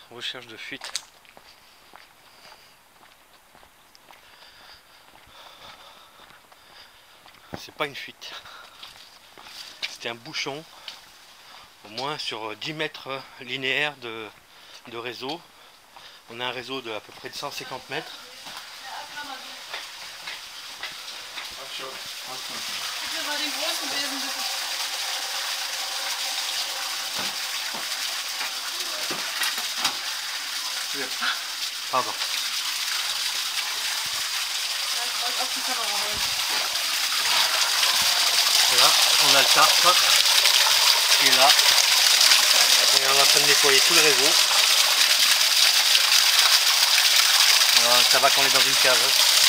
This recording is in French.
recherche de fuite. C'est pas une fuite. C'était un bouchon, au moins sur 10 mètres linéaires de réseau. On a un réseau de à peu près de 150 mètres. Pardon. Et là, on a le tartre qui est là. Et on est en train de nettoyer tout le réseau. Alors, ça va qu'on est dans une cave.